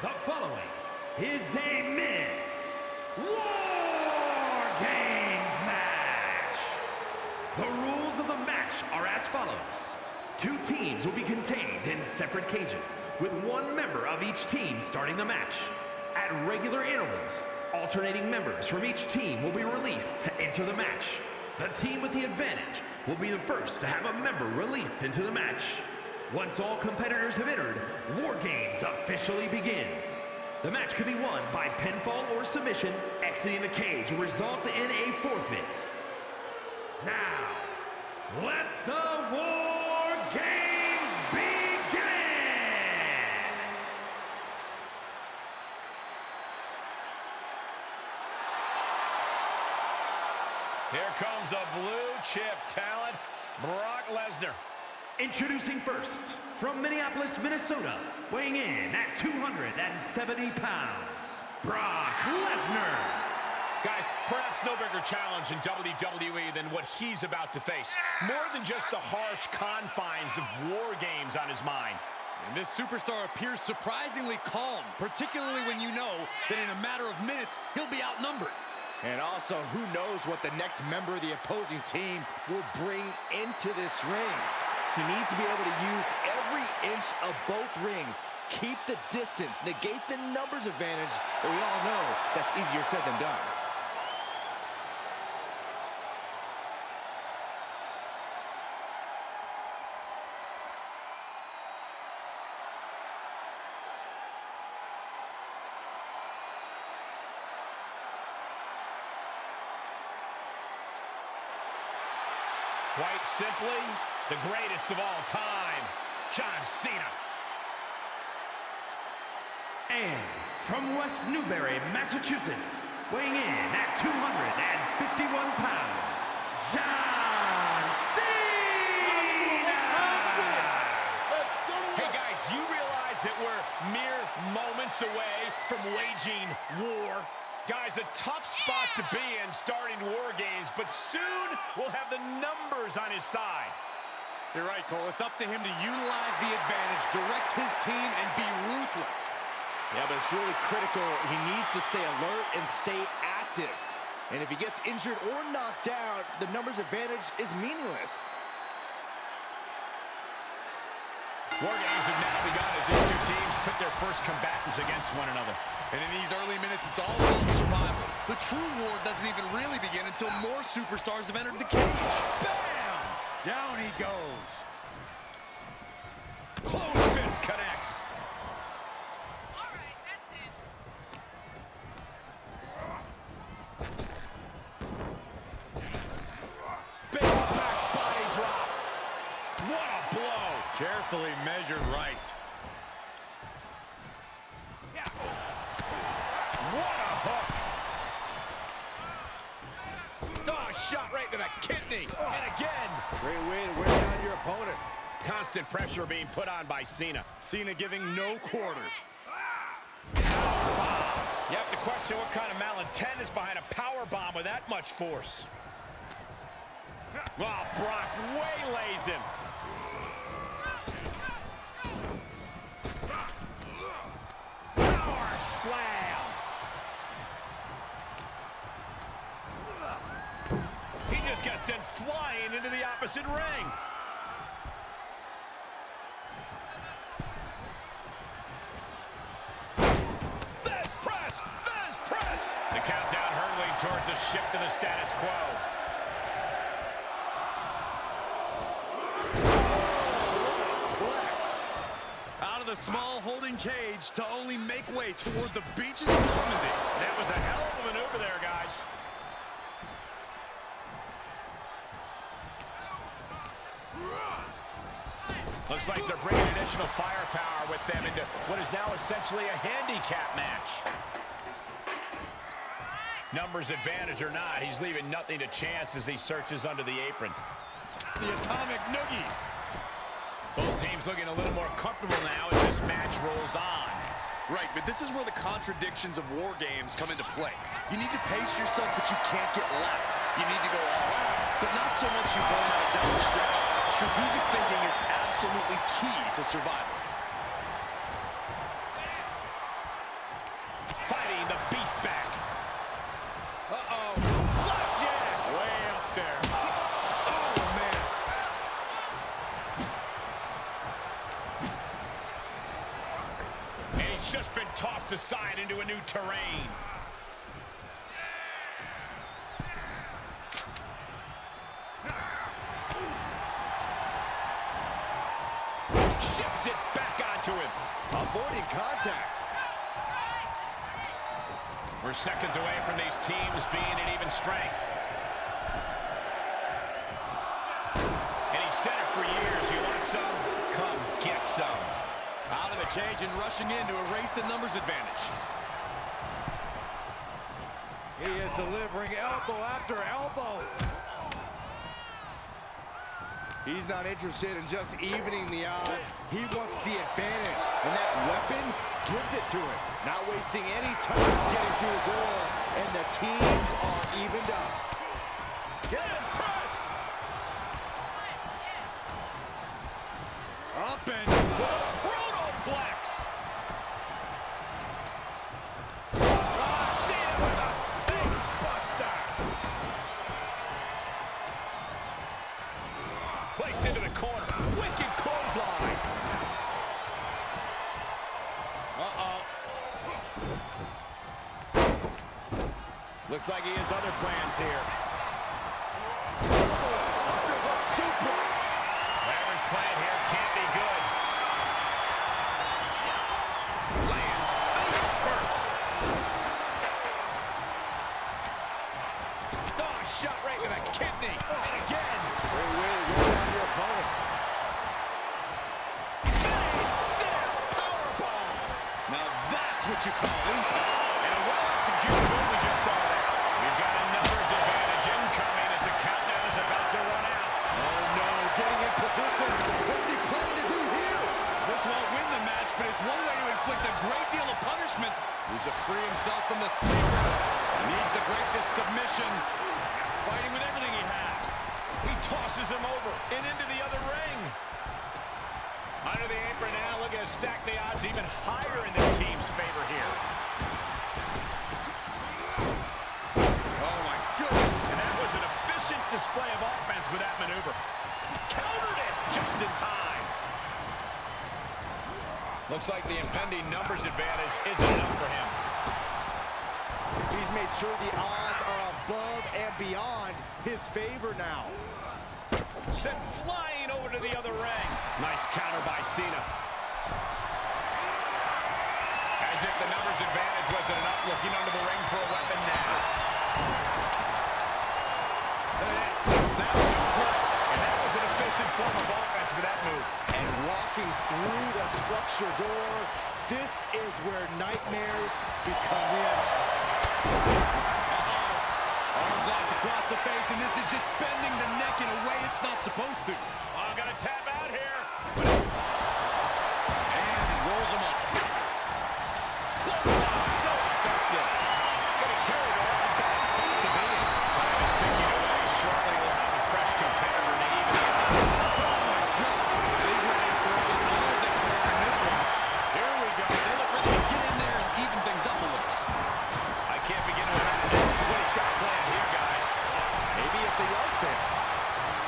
The following is a men's War Games match. The rules of the match are as follows. Two teams will be contained in separate cages, with one member of each team starting the match. At regular intervals, alternating members from each team will be released to enter the match. The team with the advantage will be the first to have a member released into the match. Once all competitors have entered, War Games officially begins. The match could be won by pinfall or submission. Exiting the cage will result in a forfeit. Now, let the War Games begin! Here comes the blue chip talent, Brock Lesnar. Introducing first, from Minneapolis, Minnesota, weighing in at 270 pounds, Brock Lesnar. Guys, perhaps no bigger challenge in WWE than what he's about to face. More than just the harsh confines of War Games on his mind. And this superstar appears surprisingly calm, particularly when you know that in a matter of minutes, he'll be outnumbered. And also, who knows what the next member of the opposing team will bring into this ring. He needs to be able to use every inch of both rings, keep the distance, negate the numbers advantage, but we all know that's easier said than done. Quite simply, the greatest of all time, John Cena. And from West Newbury, Massachusetts, weighing in at 251 pounds, John Cena! Hey guys, do you realize that we're mere moments away from waging war? Guys, a tough spot to be in starting War Games, but soon we'll have the numbers on his side. You're right, Cole. It's up to him to utilize the advantage, direct his team, and be ruthless. Yeah, but it's really critical. He needs to stay alert and stay active. And if he gets injured or knocked out, the numbers advantage is meaningless. War Games have now begun as these two teams put their first combatants against one another. And in these early minutes, it's all about survival. The true war doesn't even really begin until more superstars have entered the cage. Bam! Down he goes. Close fist connects. All right, that's it. Big back body drop. What a blow. Carefully measured right. What a hook. Oh, shot right to the kidney. And again. Great way to wear down your opponent. Constant pressure being put on by Cena. Cena giving no quarter. You have to question what kind of malintent is behind a power bomb with that much force. Wow, Brock waylays him. Power slam. He just got sent flying into the opposite ring. Fez press! Fez press! The countdown hurtling towards a shift to the status quo. Out of the small holding cage to only make way toward the beaches of Normandy. That was a hell of a maneuver there, guys. Looks like they're bringing additional firepower with them into what is now essentially a handicap match. Numbers advantage or not, he's leaving nothing to chance as he searches under the apron. The atomic noogie. Both teams looking a little more comfortable now as this match rolls on. Right, but this is where the contradictions of War Games come into play. You need to pace yourself, but you can't get left. You need to go all out, but not so much you burn out down the stretch. Strategic thinking is absolutely key to survival. Steps aside into a new terrain. Shifts it back onto him. Avoiding contact. We're seconds away from these teams being at even strength. And he's said it for years. You want some? Come get some. Out of the cage and rushing in to erase the numbers advantage. He is delivering elbow after elbow. He's not interested in just evening the odds. He wants the advantage, and that weapon gives it to him. Not wasting any time getting through the door, and the teams are evened up. Yes, press! Up and Protoplex! Cena with a face buster. Placed into the corner. Wicked clothesline. Looks like he has other plans here. Whatever's playing here can't be good. Lands face first. Oh, shot right to the kidney. And again. Great way to wear down your opponent. Sit out. Powerbomb. Now that's what you call impact. And a well-executed move we just saw there. We've got a numbers advantage incoming as the countdown is about to run out. Oh no, getting in position. What's he planning to do here? This won't win the match, but it's one way to inflict a great deal of punishment. He's to free himself from the sleeper. He needs to break this submission. Fighting with everything he has. He tosses him over and into the other ring. Under the apron now, looking to stack the odds even higher in the team's favor here. Oh my goodness. And that was an efficient display of offense with that maneuver. Countered it just in time. Looks like the impending numbers advantage isn't enough for him. He's made sure the odds are above and beyond his favor now. Sent flying over to the other ring. Nice counter by Cena. As if the numbers advantage wasn't enough, looking under the ring for a weapon now. Snap suplex. And that was an efficient form of offense with that move. And walking through the structure door, this is where nightmares become reality. Arms locked across the face, and this is just bending the neck in a way it's not supposed to. I'm gonna tap out here. And he rolls him off. Clothesline. So effective. Gonna carry the right bad spot to be in. Just taking it away. Shortly we'll have a fresh competitor to even the odds. Oh my God. And he's ready to throw the null declare in this one. Here we go. They look ready to get in there and even things up a little. I can't begin to imagine what he's got planned here, guys. Maybe it's a yard sale.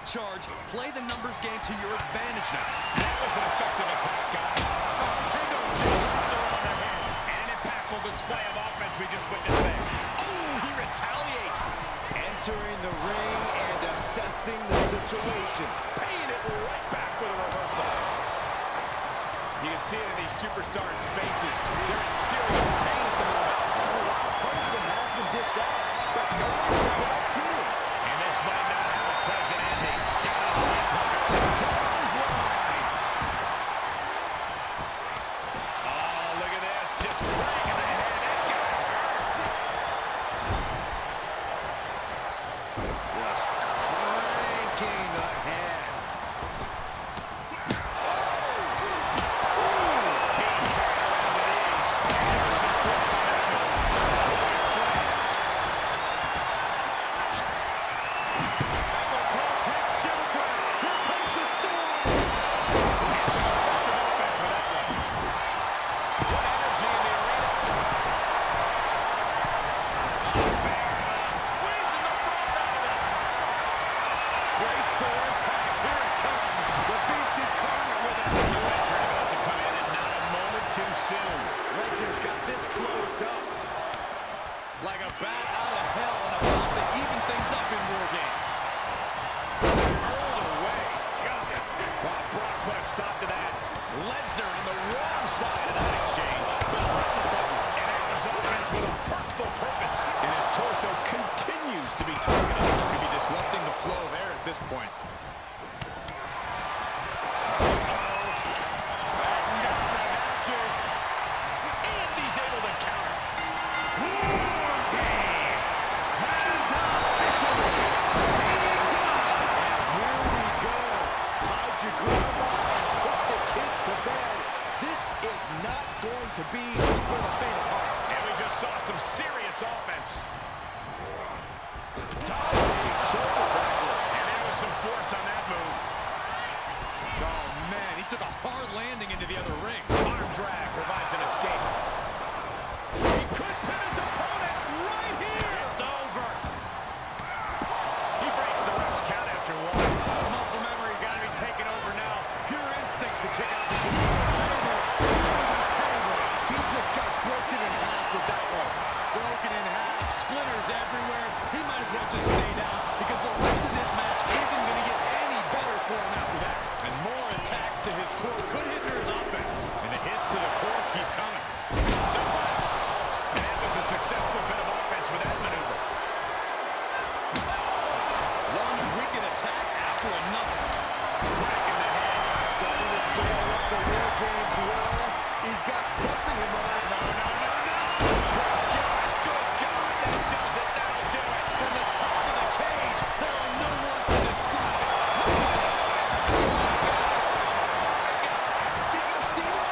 charge. Play the numbers game to your advantage now. That was an effective attack, guys. Kendo's just on their head. And an impactful display of offense we just witnessed there. Oh, he retaliates. Entering the ring and assessing the situation. Paying it right back with a reversal. You can see it in these superstars' faces. They're in serious pain at the moment. Punishment has been dished out, but no one's got it up here. And this might not have a pleasant ending. Down on the clothesline. Oh, look at this. Just cranking the head. It's going to hurt. Just cranking the head. Lesnar's got this closed up. Like a bat out of hell and about to even things up in War Games. All the way. Got it. Well, Brock put a stop to that. Lesnar on the wrong side of that exchange. And Atlas offense with a hurtful purpose. And his torso continues to be targeted. He could be disrupting the flow of air at this point. To be for the faint of heart. And we just saw some serious offense. And there was some force on that move. Oh, man, he took a hard landing into the other ring. Arm drag provides an escape. He could pin his opponent right here. It's over. He breaks the ref's count after one. Muscle memory's got to be taken over now. Pure instinct to kick out the just got broken in half with that one. Broken in half, splinters everywhere. He might as well just stay down because the rest of this match isn't going to get any better for him after that. And more attacks to his core could hinder his offense. And the hits to the core keep coming. Suplex. And that was a successful bit of offense with that maneuver. One wicked attack after another. Crack in the head. Starting to scale up the War Games war. He's got something in mind. No. Good God, that does it. That'll do it. From the top of the cage, there are no words to describe it. Did you see that?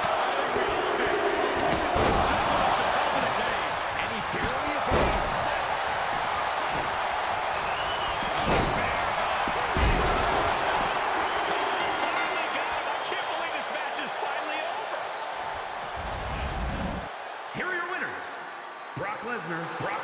And he barely evades. Finally got him. I can't believe this match is finally over. Here are your winners, Brock Lesnar, and Brock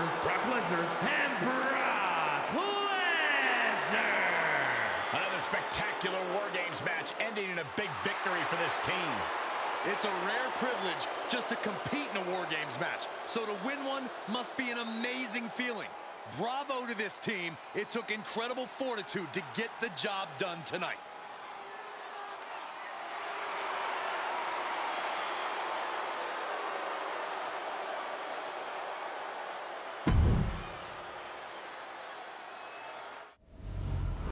Lesnar. Another spectacular War Games match ending in a big victory for this team. It's a rare privilege just to compete in a War Games match. So to win one must be an amazing feeling. Bravo to this team. It took incredible fortitude to get the job done tonight.